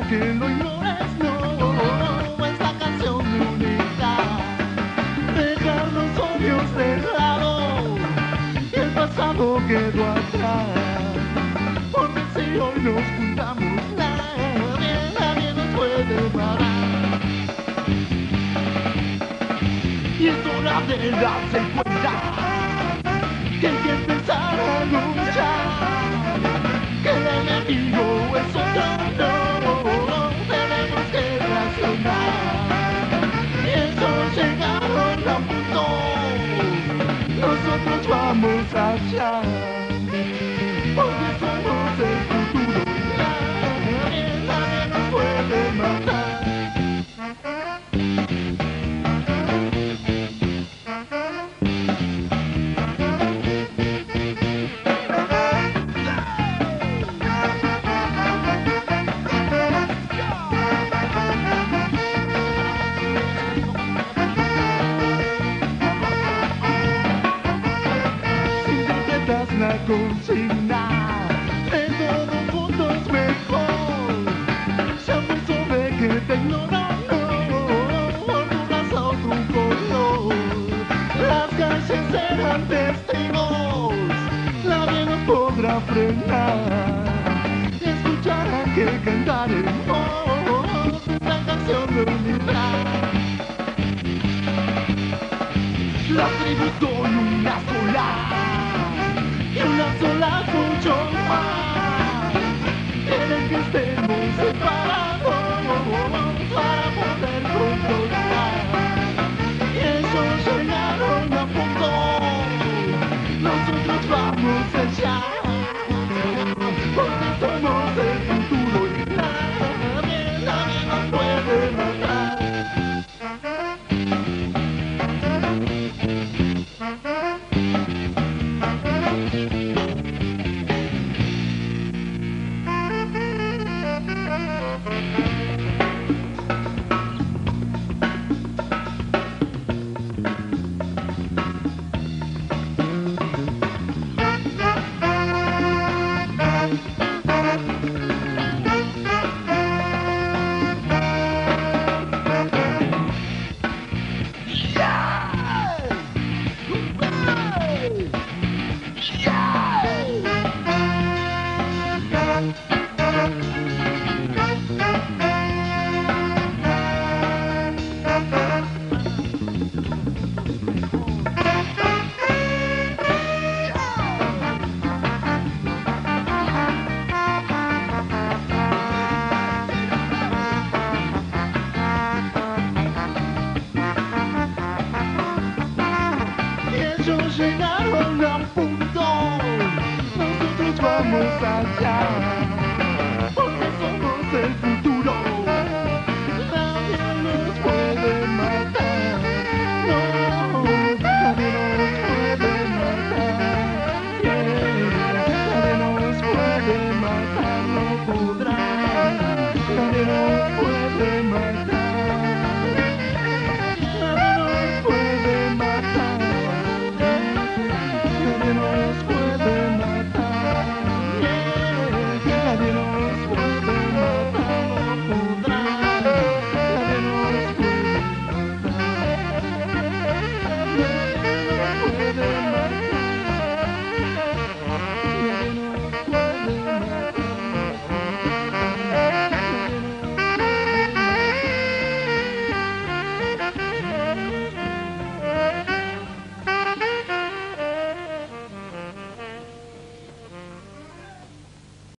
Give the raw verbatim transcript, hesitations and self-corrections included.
que lo ignores, no, esta canción me unirá. Dejar los odios de lado, y el pasado quedó atrás. Porque si hoy nos juntamos, nadie, nadie nos puede parar. Y es hora de darse cuenta que hay que empezar a luchar, que el enemigo es otro, no, tenemos que reaccionar. Y ellos llegaron a punto, nosotros vamos allá, porque somos el futuro y nadie, nadie nos puede matar. La consigna de todos juntos mejor. Se apuesto de que te ignoran, no, por tu raza o tu color. Las calles serán testigos, nadie nos podrá frenar. Escucharán que cantaremos esta canción de unidad. La tribu con una sola, y una sola mucho más. Quieren que estemos separados para poder controlar. Y ellos llegaron a punto, nosotros vamos allá, porque somos el futuro y nadie, nadie nos puede matar. Ellos llegaron a punto, nosotros vamos allá, porque somos el futuro, nadie nos puede matar, no, nadie nos puede matar, yeah, nadie nos puede matar, no.